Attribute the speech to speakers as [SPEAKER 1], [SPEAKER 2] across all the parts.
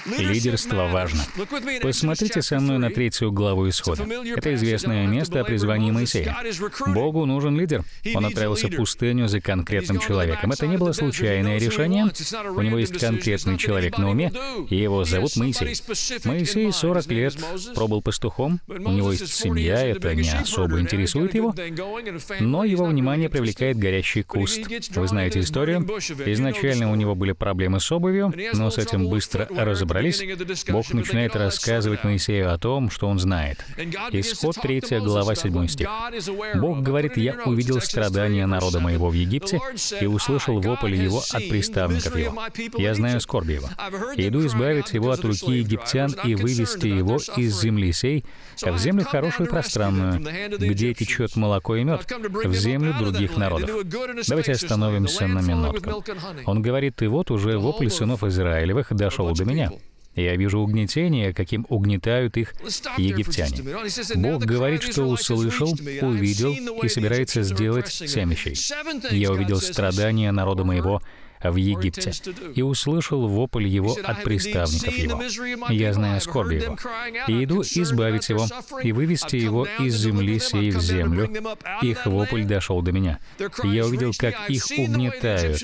[SPEAKER 1] Лидерство важно. Посмотрите со мной на 3 главу Исхода. Это известное место о призвании Моисея. Богу нужен лидер. Он отправился в пустыню за конкретным человеком. Это не было случайное решение. У него есть конкретный человек на уме, и его зовут Моисей. Моисей 40 лет пробыл пастухом, у него есть семья, это не особо интересует его, но его внимание привлекает горящий куст. Вы знаете историю. Изначально у него были проблемы с обувью, но с этим быстро разобрались. Бог начинает рассказывать Моисею о том, что он знает. Исход 3 глава 7 стих. Бог говорит: «Я увидел страдания народа моего в Египте и услышал вопль его от приставников его. Я знаю скорби его. Иду избавить его от руки египтян и вывести его из земли сей в землю хорошую и пространную, где течет молоко и мед, в землю других народов». Давайте остановимся на минутку. Он говорит: «И вот уже вопль сынов Израилевых дошел до меня. Я вижу угнетение, каким угнетают их египтяне». Бог говорит, что услышал, увидел и собирается сделать 7 вещей. «Я увидел страдания народа моего в Египте и услышал вопль его от приставников его. Я знаю скорби его, и иду избавить его и вывести его из земли сей в землю. Их вопль дошел до меня. Я увидел, как их угнетают».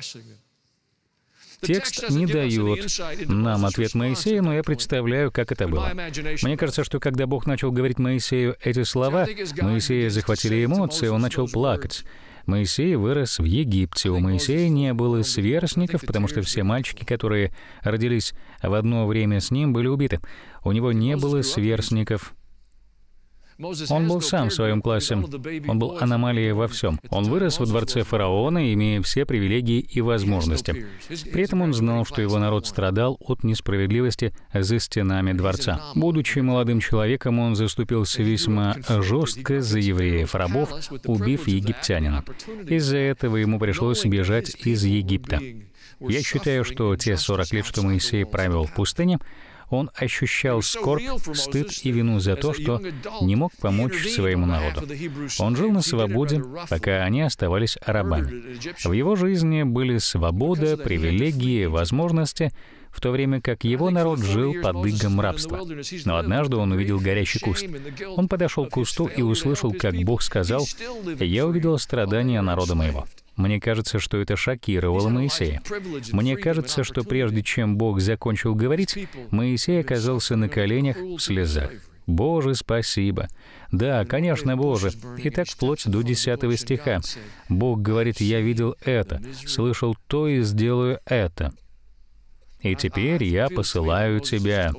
[SPEAKER 1] Текст не дает нам ответ Моисея, но я представляю, как это было. Мне кажется, что когда Бог начал говорить Моисею эти слова, Моисея захватили эмоции, он начал плакать. Моисей вырос в Египте. У Моисея не было сверстников, потому что все мальчики, которые родились в одно время с ним, были убиты. У него не было сверстников. Он был сам в своем классе. Он был аномалией во всем. Он вырос во дворце фараона, имея все привилегии и возможности. При этом он знал, что его народ страдал от несправедливости за стенами дворца. Будучи молодым человеком, он заступился весьма жестко за евреев-рабов, убив египтянина. Из-за этого ему пришлось бежать из Египта. Я считаю, что те 40 лет, что Моисей провел в пустыне, он ощущал скорбь, стыд и вину за то, что не мог помочь своему народу. Он жил на свободе, пока они оставались рабами. В его жизни были свобода, привилегии, возможности, в то время как его народ жил под игом рабства. Но однажды он увидел горящий куст. Он подошел к кусту и услышал, как Бог сказал: «Я увидел страдания народа моего». Мне кажется, что это шокировало Моисея. Мне кажется, что прежде чем Бог закончил говорить, Моисей оказался на коленях в слезах. «Боже, спасибо!» Да, конечно, Боже. И так вплоть до 10 стиха. Бог говорит: «Я видел это, слышал то и сделаю это. И теперь я посылаю тебя».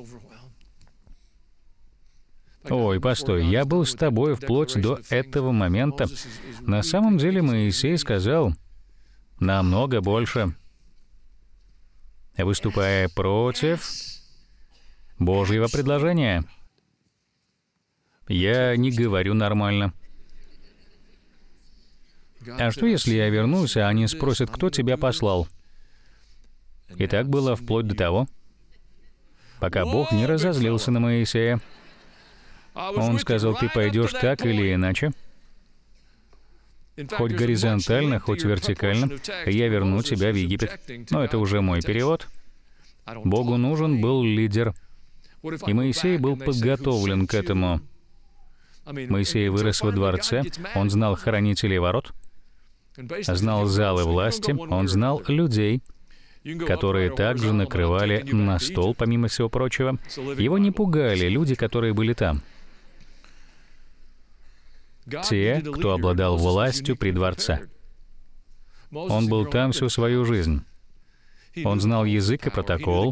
[SPEAKER 1] Ой, постой, я был с тобой вплоть до этого момента. На самом деле Моисей сказал намного больше, выступая против Божьего предложения. Я не говорю нормально. А что, если я вернусь, а они спросят, кто тебя послал? И так было вплоть до того, пока Бог не разозлился на Моисея. Он сказал: «Ты пойдешь так или иначе, хоть горизонтально, хоть вертикально, я верну тебя в Египет». Но это уже мой перевод. Богу нужен был лидер, и Моисей был подготовлен к этому. Моисей вырос во дворце, он знал хранителей ворот, знал залы власти, он знал людей, которые также накрывали на стол, помимо всего прочего. Его не пугали люди, которые были там. Те, кто обладал властью при дворце. Он был там всю свою жизнь. Он знал язык и протокол.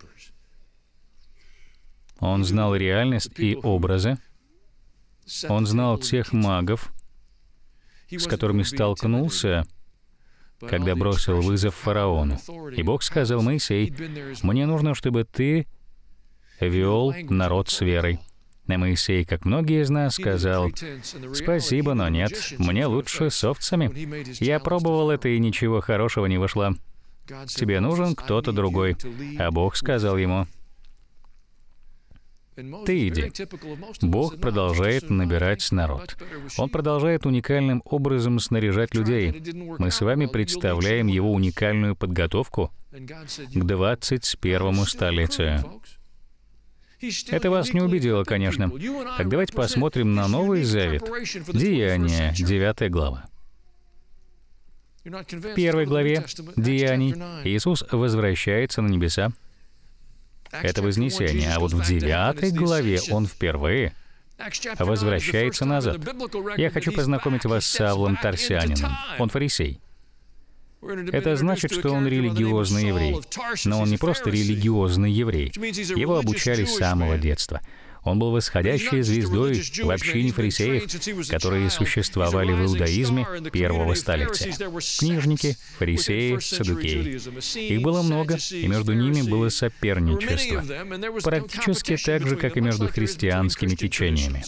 [SPEAKER 1] Он знал реальность и образы. Он знал тех магов, с которыми столкнулся, когда бросил вызов фараону. И Бог сказал: «Моисей, мне нужно, чтобы ты вел народ с верой». И Моисей, как многие из нас, сказал: «Спасибо, но нет, мне лучше с овцами. Я пробовал это, и ничего хорошего не вышло. Тебе нужен кто-то другой». А Бог сказал ему: Ты иди. Бог продолжает набирать народ. Он продолжает уникальным образом снаряжать людей. Мы с вами представляем Его уникальную подготовку к 21-му столетию. Это вас не убедило, конечно. Так давайте посмотрим на Новый Завет. Деяния, 9 глава. В 1 главе Деяний Иисус возвращается на небеса. Это вознесение. А вот в 9 главе Он впервые возвращается назад. Я хочу познакомить вас с Савлом Тарсянином. Он фарисей. Это значит, что он религиозный еврей. Но он не просто религиозный еврей. Его обучали с самого детства. Он был восходящей звездой в общине фарисеев, которые существовали в иудаизме первого столетия. Книжники, фарисеи, саддукеи. Их было много, и между ними было соперничество. Практически так же, как и между христианскими течениями.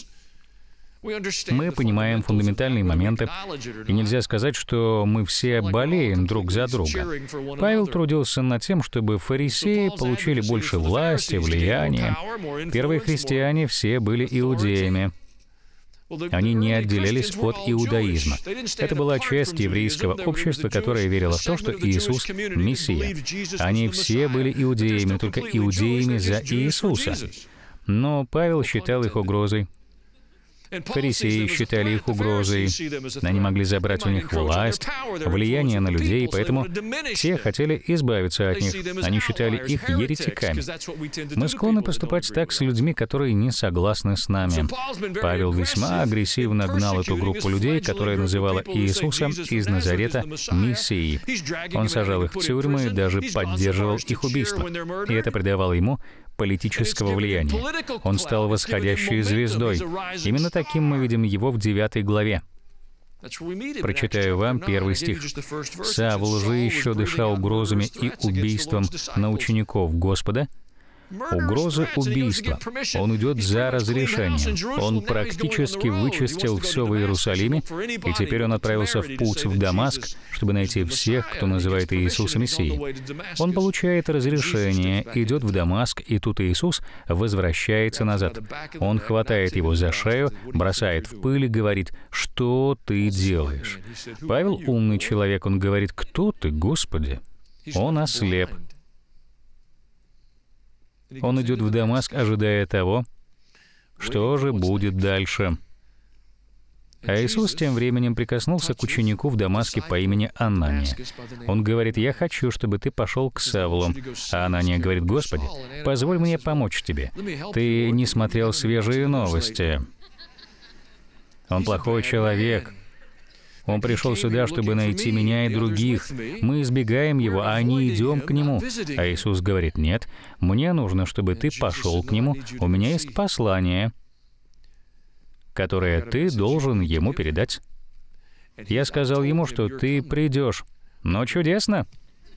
[SPEAKER 1] Мы понимаем фундаментальные моменты, и нельзя сказать, что мы все болеем друг за друга. Павел трудился над тем, чтобы фарисеи получили больше власти, влияния. Первые христиане все были иудеями. Они не отделялись от иудаизма. Это была часть еврейского общества, которое верило в то, что Иисус — Мессия. Они все были иудеями, только иудеями за Иисуса. Но Павел считал их угрозой. Фарисеи считали их угрозой. Они могли забрать у них власть, влияние на людей, поэтому те хотели избавиться от них. Они считали их еретиками. Мы склонны поступать так с людьми, которые не согласны с нами. Павел весьма агрессивно гнал эту группу людей, которая называла Иисуса из Назарета Мессией. Он сажал их в тюрьмы и даже поддерживал их убийство. И это придавало ему политического влияния. Он стал восходящей звездой. Именно таким мы видим его в 9 главе. Прочитаю вам 1 стих. «Савл же еще дышал угрозами и убийством на учеников Господа». Угроза убийства. Он идет за разрешением. Он практически вычистил все в Иерусалиме, и теперь он отправился в путь в Дамаск, чтобы найти всех, кто называет Иисуса Мессией. Он получает разрешение, идет в Дамаск, и тут Иисус возвращается назад. Он хватает его за шею, бросает в пыль и говорит: «Что ты делаешь?» Павел умный человек, он говорит: «Кто ты, Господи?» Он ослеп. Он идет в Дамаск, ожидая того, что же будет дальше. А Иисус тем временем прикоснулся к ученику в Дамаске по имени Анания. Он говорит: «Я хочу, чтобы ты пошел к Савлу». А Анания говорит: «Господи, позволь мне помочь тебе. Ты не смотрел свежие новости. Он плохой человек. Он пришел сюда, чтобы найти меня и других. Мы избегаем его, а не идем к нему». А Иисус говорит: «Нет, мне нужно, чтобы ты пошел к нему. У меня есть послание, которое ты должен ему передать». Я сказал ему, что ты придешь. Но чудесно.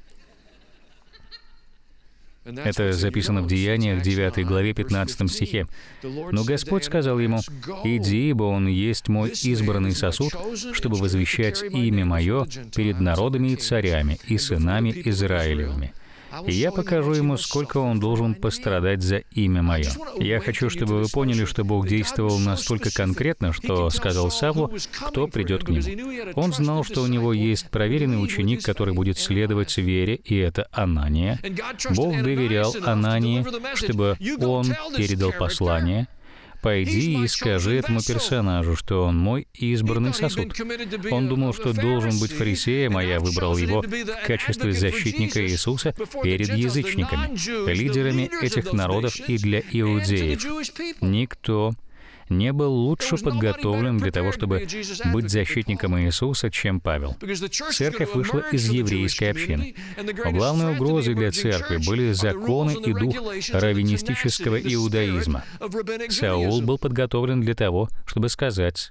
[SPEAKER 1] Это записано в Деяниях, 9 главе, 15 стихе. «Но Господь сказал ему: иди, ибо он есть мой избранный сосуд, чтобы возвещать имя мое перед народами и царями и сынами Израилевыми. И я покажу ему, сколько он должен пострадать за имя мое». Я хочу, чтобы вы поняли, что Бог действовал настолько конкретно, что сказал Савлу, кто придет к нему. Он знал, что у него есть проверенный ученик, который будет следовать вере, и это Анания. Бог доверял Анании, чтобы он передал послание: «Пойди и скажи этому персонажу, что он мой избранный сосуд». Он думал, что должен быть фарисеем, а я выбрал его в качестве защитника Иисуса перед язычниками, лидерами этих народов и для иудеев. Никто не был лучше подготовлен для того, чтобы быть защитником Иисуса, чем Павел. Церковь вышла из еврейской общины. Но главной угрозой для церкви были законы и дух раввинистического иудаизма. Саул был подготовлен для того, чтобы сказать: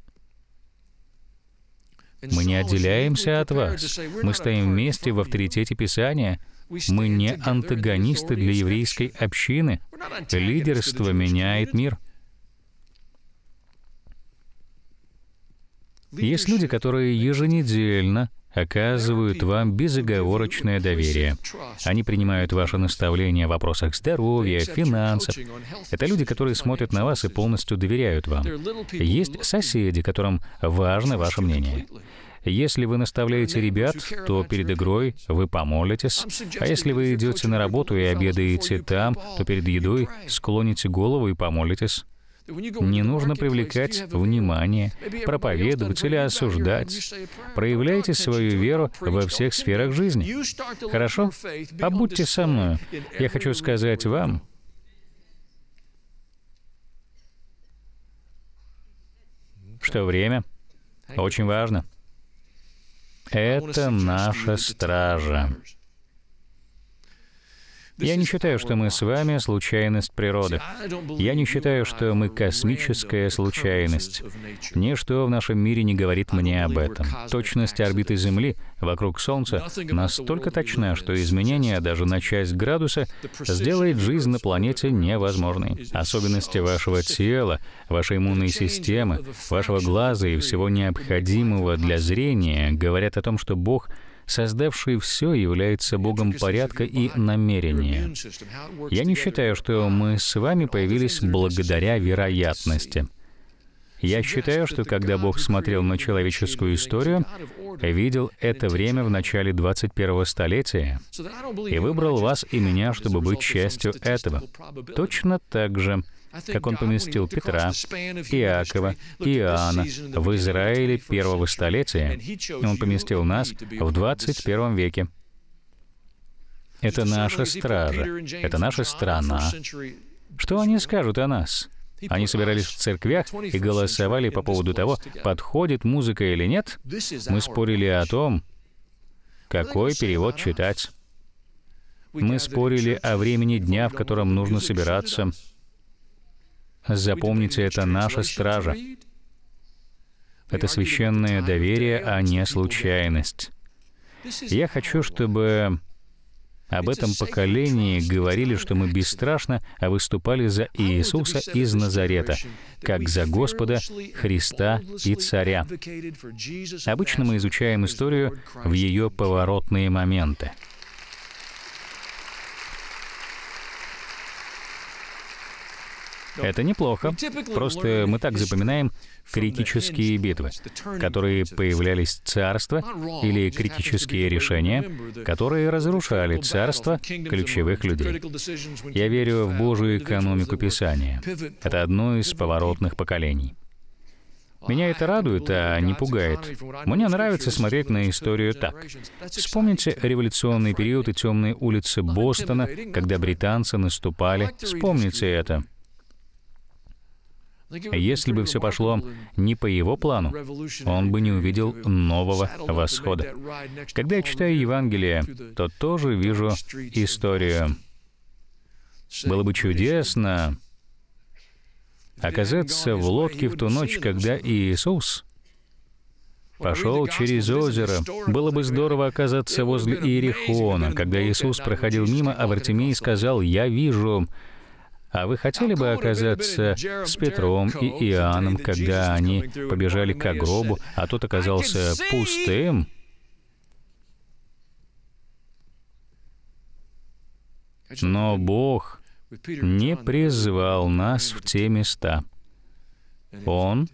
[SPEAKER 1] «Мы не отделяемся от вас. Мы стоим вместе в авторитете Писания. Мы не антагонисты для еврейской общины. Лидерство меняет мир». Есть люди, которые еженедельно оказывают вам безоговорочное доверие. Они принимают ваши наставления в вопросах здоровья, финансов. Это люди, которые смотрят на вас и полностью доверяют вам. Есть соседи, которым важно ваше мнение. Если вы наставляете ребят, то перед игрой вы помолитесь, а если вы идете на работу и обедаете там, то перед едой склоните голову и помолитесь. Не нужно привлекать внимание, проповедовать или осуждать. Проявляйте свою веру во всех сферах жизни. Хорошо? Побудьте со мной. Я хочу сказать вам, что время очень важно. Это наша стража. Я не считаю, что мы с вами случайность природы. Я не считаю, что мы космическая случайность. Ничто в нашем мире не говорит мне об этом. Точность орбиты Земли вокруг Солнца настолько точна, что изменение даже на часть градуса сделает жизнь на планете невозможной. Особенности вашего тела, вашей иммунной системы, вашего глаза и всего необходимого для зрения говорят о том, что Бог, создавший все, является Богом порядка и намерения. Я не считаю, что мы с вами появились благодаря вероятности. Я считаю, что когда Бог смотрел на человеческую историю, видел это время в начале 21-го столетия и выбрал вас и меня, чтобы быть частью этого. Точно так же, как Он поместил Петра, Иакова, Иоанна в Израиле первого столетия, Он поместил нас в 21 веке. Это наша стража, это наша страна. Что они скажут о нас? Они собирались в церквях и голосовали по поводу того, подходит музыка или нет. Мы спорили о том, какой перевод читать. Мы спорили о времени дня, в котором нужно собираться. Запомните, это наша стража. Это священное доверие, а не случайность. Я хочу, чтобы об этом поколении говорили, что мы бесстрашно выступали за Иисуса из Назарета, как за Господа, Христа и Царя. Обычно мы изучаем историю в ее поворотные моменты. Это неплохо. Просто мы так запоминаем критические битвы, которые появлялись царства, или критические решения, которые разрушали царства ключевых людей. Я верю в Божию экономику Писания. Это одно из поворотных поколений. Меня это радует, а не пугает. Мне нравится смотреть на историю так. Вспомните революционный период и темные улицы Бостона, когда британцы наступали. Вспомните это. Если бы все пошло не по его плану, он бы не увидел нового восхода. Когда я читаю Евангелие, то тоже вижу историю. Было бы чудесно оказаться в лодке в ту ночь, когда Иисус пошел через озеро. Было бы здорово оказаться возле Иерихона, когда Иисус проходил мимо, а Вартимей сказал: «Я вижу». А вы хотели бы оказаться с Петром и Иоанном, когда они побежали к гробу, а тот оказался пустым? Но Бог не призвал нас в те места. Он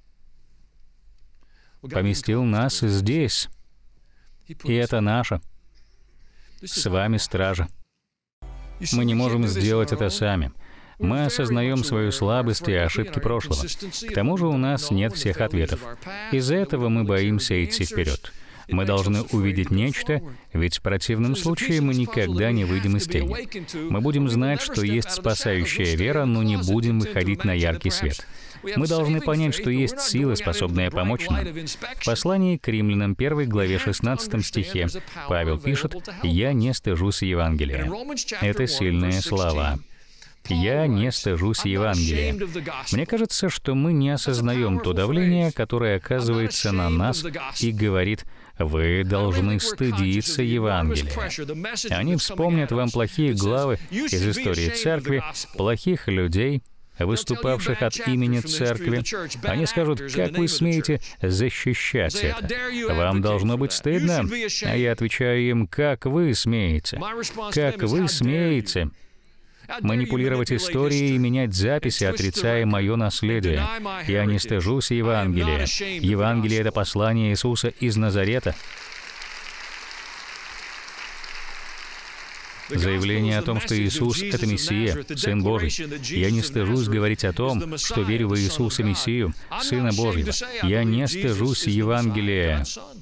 [SPEAKER 1] поместил нас здесь. И это наша с вами стража. Мы не можем сделать это сами. Мы осознаем свою слабость и ошибки прошлого. К тому же у нас нет всех ответов. Из-за этого мы боимся идти вперед. Мы должны увидеть нечто, ведь в противном случае мы никогда не выйдем из тени. Мы будем знать, что есть спасающая вера, но не будем выходить на яркий свет. Мы должны понять, что есть сила, способная помочь нам. В послании к Римлянам 1 главе 16 стихе Павел пишет: «Я не стыжусь Евангелия». Это сильные слова. «Я не стыжусь Евангелия». Мне кажется, что мы не осознаем то давление, которое оказывается на нас и говорит: «Вы должны стыдиться Евангелия». Они вспомнят вам плохие главы из истории церкви, плохих людей, выступавших от имени церкви. Они скажут: как вы смеете защищать это? Вам должно быть стыдно. А я отвечаю им: как вы смеете? Как вы смеете манипулировать историей и менять записи, отрицая мое наследие? Я не стыжусь Евангелия. Евангелие — это послание Иисуса из Назарета. Заявление о том, что Иисус — это Мессия, Сын Божий. Я не стыжусь говорить о том, что верю в Иисуса Мессию, Сына Божьего. Я не стыжусь Евангелия.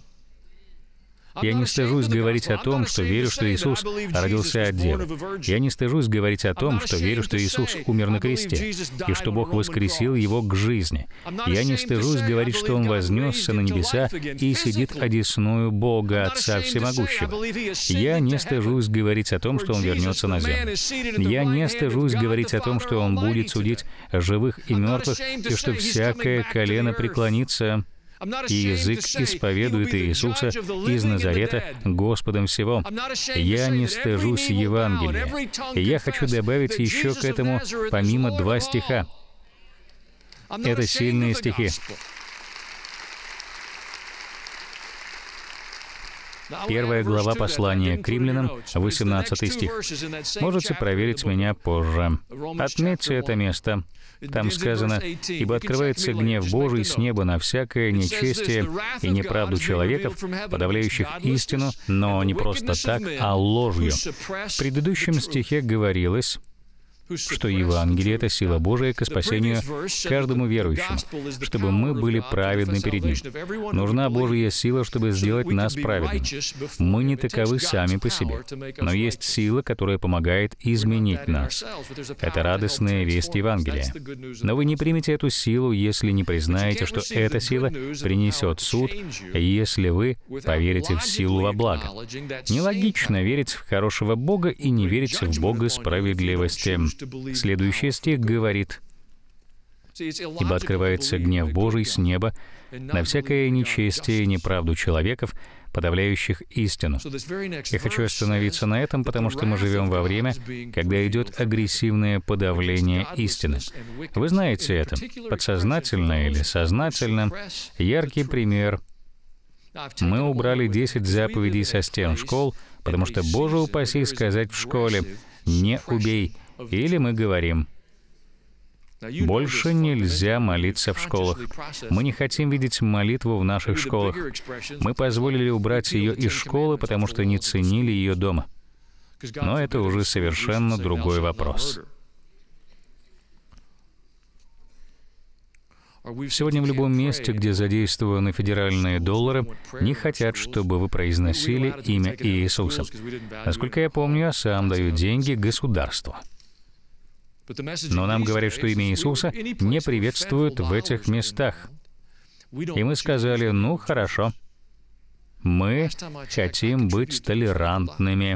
[SPEAKER 1] Я не стыжусь говорить о том, что верю, что Иисус родился от Девы. Я не стыжусь говорить о том, что верю, что Иисус умер на кресте, и что Бог воскресил Его к жизни. Я не стыжусь говорить, что Он вознесся на небеса и сидит одесную Бога, Отца Всемогущего. Я не стыжусь говорить о том, что Он вернется на землю. Я не стыжусь говорить о том, что Он будет судить живых и мертвых, и что всякое колено преклонится, и язык исповедует Иисуса из Назарета Господом всего. Я не стыжусь Евангелия. И я хочу добавить еще к этому помимо 2 стиха. Это сильные стихи. Первая глава послания к римлянам, 18 стих. Можете проверить меня позже. Отметьте это место. Там сказано: «Ибо открывается гнев Божий с неба на всякое нечестие и неправду человеков, подавляющих истину, но не просто так, а ложью». В предыдущем стихе говорилось, что Евангелие — это сила Божия к спасению каждому верующему, чтобы мы были праведны перед Ним. Нужна Божья сила, чтобы сделать нас праведными. Мы не таковы сами по себе, но есть сила, которая помогает изменить нас. Это радостная весть Евангелия. Но вы не примете эту силу, если не признаете, что эта сила принесет суд, если вы поверите в силу во благо. Нелогично верить в хорошего Бога и не верить в Бога справедливости. Следующий стих говорит: «Ибо открывается гнев Божий с неба на всякое нечестие и неправду человеков, подавляющих истину». Я хочу остановиться на этом, потому что мы живем во время, когда идет агрессивное подавление истины. Вы знаете это, подсознательно или сознательно. Яркий пример. Мы убрали 10 заповедей со стен школ, потому что, Боже упаси, сказать в школе: «Не убей». Или мы говорим: больше нельзя молиться в школах. Мы не хотим видеть молитву в наших школах. Мы позволили убрать ее из школы, потому что не ценили ее дома. Но это уже совершенно другой вопрос. Сегодня в любом месте, где задействованы федеральные доллары, не хотят, чтобы вы произносили имя Иисуса. Насколько я помню, я сам даю деньги государству. Но нам говорят, что имя Иисуса не приветствуют в этих местах. И мы сказали: ну, хорошо. Мы хотим быть толерантными.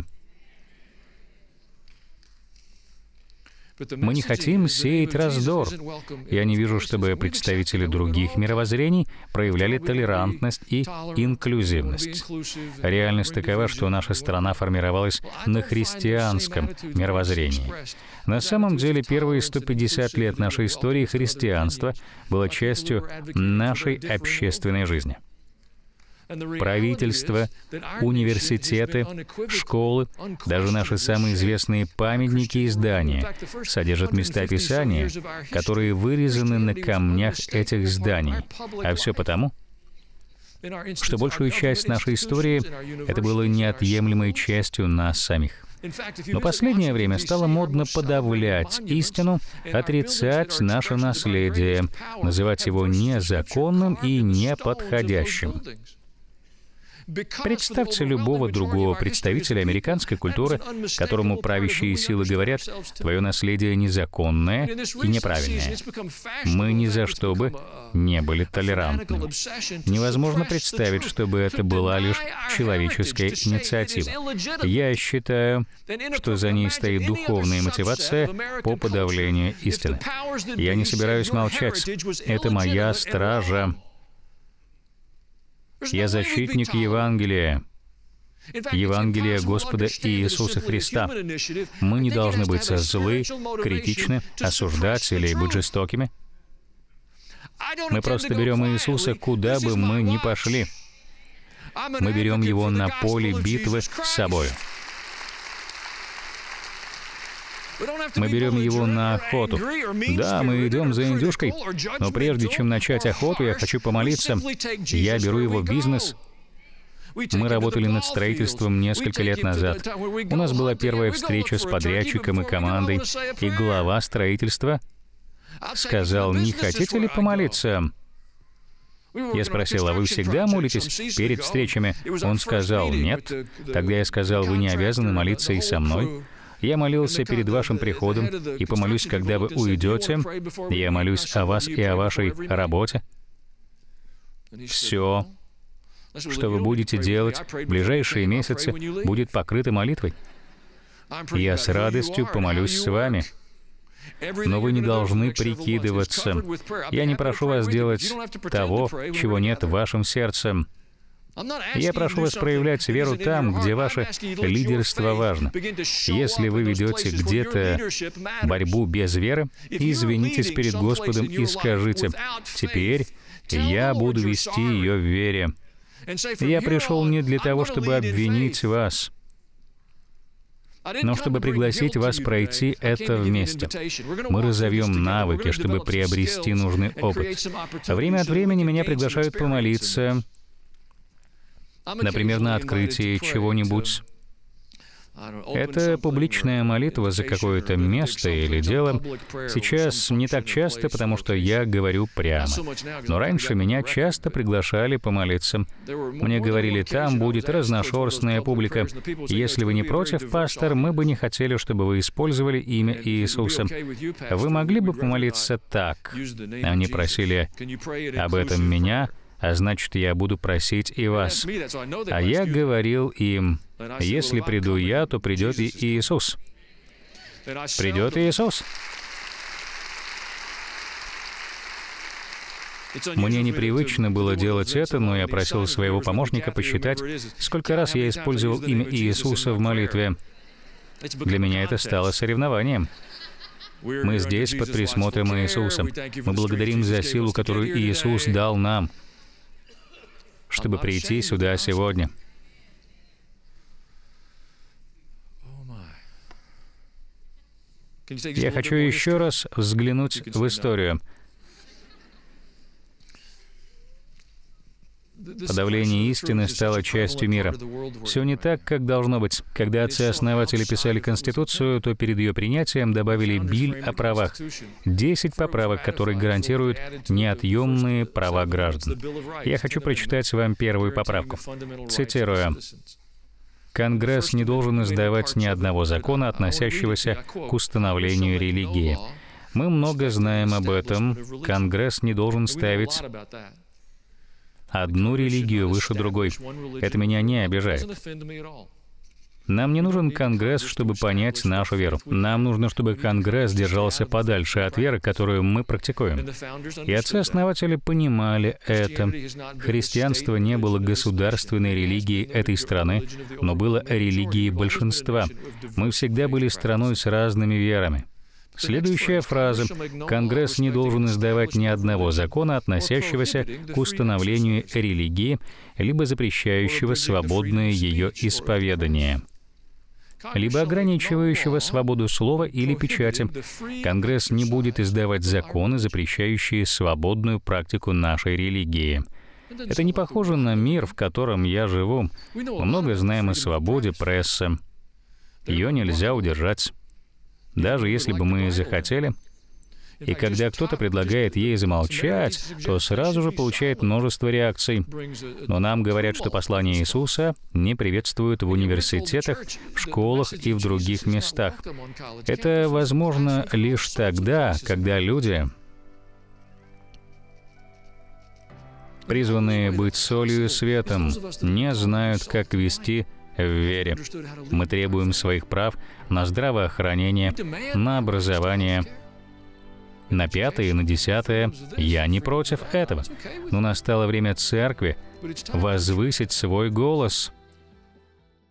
[SPEAKER 1] Мы не хотим сеять раздор. Я не вижу, чтобы представители других мировоззрений проявляли толерантность и инклюзивность. Реальность такова, что наша страна формировалась на христианском мировоззрении. На самом деле, первые 150 лет нашей истории христианство было частью нашей общественной жизни. Правительство, университеты, школы, даже наши самые известные памятники и здания содержат места Писания, которые вырезаны на камнях этих зданий. А все потому, что большую часть нашей истории это было неотъемлемой частью нас самих. Но последнее время стало модно подавлять истину, отрицать наше наследие, называть его незаконным и неподходящим. Представьте любого другого представителя американской культуры, которому правящие силы говорят: «Твое наследие незаконное и неправильное». Мы ни за что бы не были толерантны. Невозможно представить, чтобы это была лишь человеческая инициатива. Я считаю, что за ней стоит духовная мотивация по подавлению истины. Я не собираюсь молчать. Это моя стража. Я защитник Евангелия. Евангелия Господа Иисуса Христа. Мы не должны быть злы, критичны, осуждать или быть жестокими. Мы просто берем Иисуса, куда бы мы ни пошли. Мы берем Его на поле битвы с собой. Мы берем Его на охоту. Да, мы идем за индюшкой, но прежде чем начать охоту, я хочу помолиться. Я беру Его бизнес. Мы работали над строительством несколько лет назад. У нас была первая встреча с подрядчиком и командой, и глава строительства сказал: «Не хотите ли помолиться?» Я спросил: «А вы всегда молитесь перед встречами?» Он сказал: «Нет». Тогда я сказал: «Вы не обязаны молиться и со мной. Я молился перед вашим приходом и помолюсь, когда вы уйдете. Я молюсь о вас и о вашей работе. Все, что вы будете делать в ближайшие месяцы, будет покрыто молитвой. Я с радостью помолюсь с вами. Но вы не должны прикидываться. Я не прошу вас делать того, чего нет в вашем сердце. Я прошу вас проявлять веру там, где ваше лидерство важно. Если вы ведете где-то борьбу без веры, извинитесь перед Господом и скажите: «Теперь я буду вести ее в вере. Я пришел не для того, чтобы обвинить вас, но чтобы пригласить вас пройти это вместе. Мы разовьем навыки, чтобы приобрести нужный опыт. Время от времени меня приглашают помолиться, например, на открытии чего-нибудь. Это публичная молитва за какое-то место или дело. Сейчас не так часто, потому что я говорю прямо. Но раньше меня часто приглашали помолиться. Мне говорили: «Там будет разношерстная публика. Если вы не против, пастор, мы бы не хотели, чтобы вы использовали имя Иисуса. Вы могли бы помолиться так?» Они просили об этом меня, а значит, я буду просить и вас. А я говорил им: «Если приду я, то придет и Иисус». Придет Иисус. Мне непривычно было делать это, но я просил своего помощника посчитать, сколько раз я использовал имя Иисуса в молитве. Для меня это стало соревнованием. Мы здесь под присмотром Иисуса. Мы благодарим за силу, которую Иисус дал нам, чтобы прийти сюда сегодня. Я хочу еще раз взглянуть в историю. Подавление истины стало частью мира. Все не так, как должно быть. Когда отцы-основатели писали Конституцию, то перед ее принятием добавили биль о правах. 10 поправок, которые гарантируют неотъемные права граждан. Я хочу прочитать вам первую поправку. Цитирую: «Конгресс не должен издавать ни одного закона, относящегося к установлению религии». Мы много знаем об этом. Конгресс не должен ставить одну религию выше другой. Это меня не обижает. Нам не нужен Конгресс, чтобы понять нашу веру. Нам нужно, чтобы Конгресс держался подальше от веры, которую мы практикуем. И отцы-основатели понимали это. Христианство не было государственной религией этой страны, но было религией большинства. Мы всегда были страной с разными верами. Следующая фраза. Конгресс не должен издавать ни одного закона, относящегося к установлению религии, либо запрещающего свободное ее исповедание, либо ограничивающего свободу слова или печати. Конгресс не будет издавать законы, запрещающие свободную практику нашей религии. Это не похоже на мир, в котором я живу. Мы много знаем о свободе прессы. Ее нельзя удержать, даже если бы мы захотели. И когда кто-то предлагает ей замолчать, то сразу же получает множество реакций. Но нам говорят, что послание Иисуса не приветствуют в университетах, в школах и в других местах. Это возможно лишь тогда, когда люди, призванные быть солью и светом, не знают, как вести в вере. Мы требуем своих прав на здравоохранение, на образование, на 5-е и на 10-е. Я не против этого. Но настало время церкви возвысить свой голос.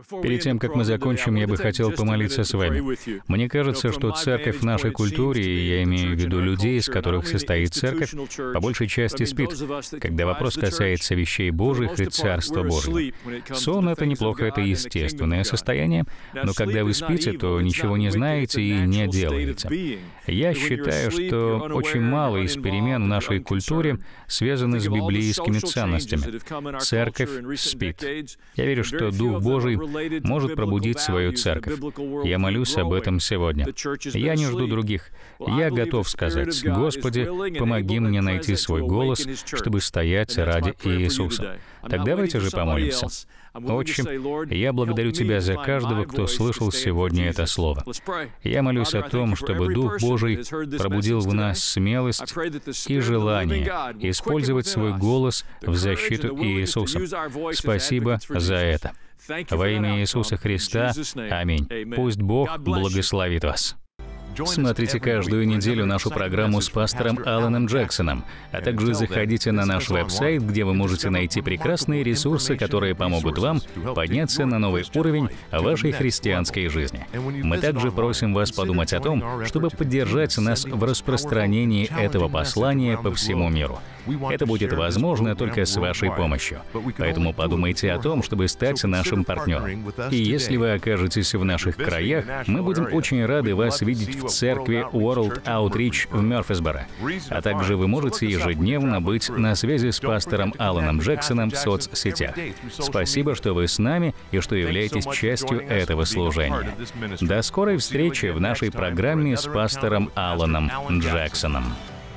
[SPEAKER 1] Перед тем, как мы закончим, я бы хотел помолиться с вами. Мне кажется, что церковь в нашей культуре, и я имею в виду людей, из которых состоит церковь, по большей части спит, когда вопрос касается вещей Божьих и Царства Божьего. Сон — это неплохо, это естественное состояние, но когда вы спите, то ничего не знаете и не делаете. Я считаю, что очень мало из перемен в нашей культуре связаны с библейскими ценностями. Церковь спит. Я верю, что Дух Божий может пробудить свою церковь. Я молюсь об этом сегодня. Я не жду других. Я готов сказать: «Господи, помоги мне найти свой голос, чтобы стоять ради Иисуса». Так давайте же помолимся. Отче, я благодарю Тебя за каждого, кто слышал сегодня это слово. Я молюсь о том, чтобы Дух Божий пробудил в нас смелость и желание использовать свой голос в защиту Иисуса. Спасибо за это. Во имя Иисуса Христа. Аминь. Пусть Бог благословит вас. Смотрите каждую неделю нашу программу с пастором Аланом Джексоном, а также заходите на наш веб-сайт, где вы можете найти прекрасные ресурсы, которые помогут вам подняться на новый уровень вашей христианской жизни. Мы также просим вас подумать о том, чтобы поддержать нас в распространении этого послания по всему миру. Это будет возможно только с вашей помощью. Поэтому подумайте о том, чтобы стать нашим партнером. И если вы окажетесь в наших краях, мы будем очень рады вас видеть в церкви World Outreach в Мёрфисборо. А также вы можете ежедневно быть на связи с пастором Аланом Джексоном в соцсетях. Спасибо, что вы с нами и что являетесь частью этого служения. До скорой встречи в нашей программе с пастором Аланом Джексоном.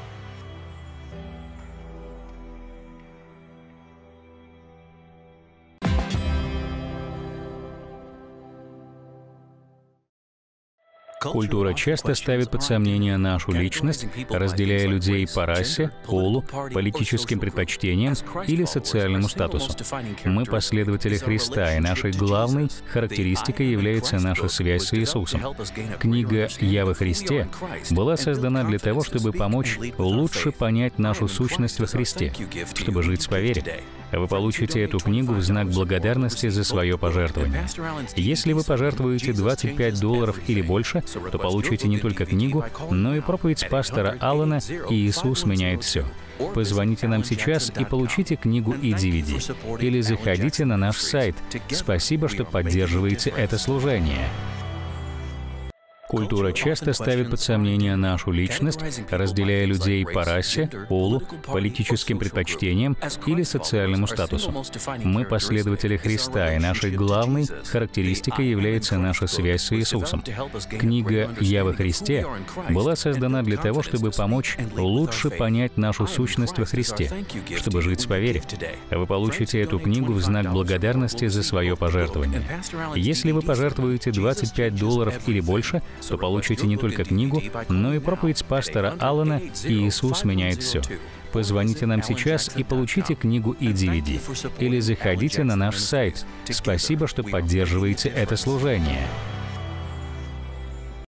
[SPEAKER 1] Культура часто ставит под сомнение нашу личность, разделяя людей по расе, полу, политическим предпочтениям или социальному статусу. Мы последователи Христа, и нашей главной характеристикой является наша связь с Иисусом. Книга «Я во Христе» была создана для того, чтобы помочь лучше понять нашу сущность во Христе, чтобы жить по вере. Вы получите эту книгу в знак благодарности за свое пожертвование. Если вы пожертвуете $25 или больше, то получите не только книгу, но и проповедь пастора Алана «Иисус меняет все». Позвоните нам сейчас и получите книгу и DVD. Или заходите на наш сайт. Спасибо, что поддерживаете это служение. Культура часто ставит под сомнение нашу личность, разделяя людей по расе, полу, политическим предпочтениям или социальному статусу. Мы последователи Христа, и нашей главной характеристикой является наша связь с Иисусом. Книга «Я во Христе» была создана для того, чтобы помочь лучше понять нашу сущность во Христе, чтобы жить по вере. Вы получите эту книгу в знак благодарности за свое пожертвование. Если вы пожертвуете $25 или больше, то получите не только книгу, но и проповедь пастора Алана «Иисус меняет все». Позвоните нам сейчас и получите книгу и DVD. Или заходите на наш сайт. Спасибо, что поддерживаете это служение.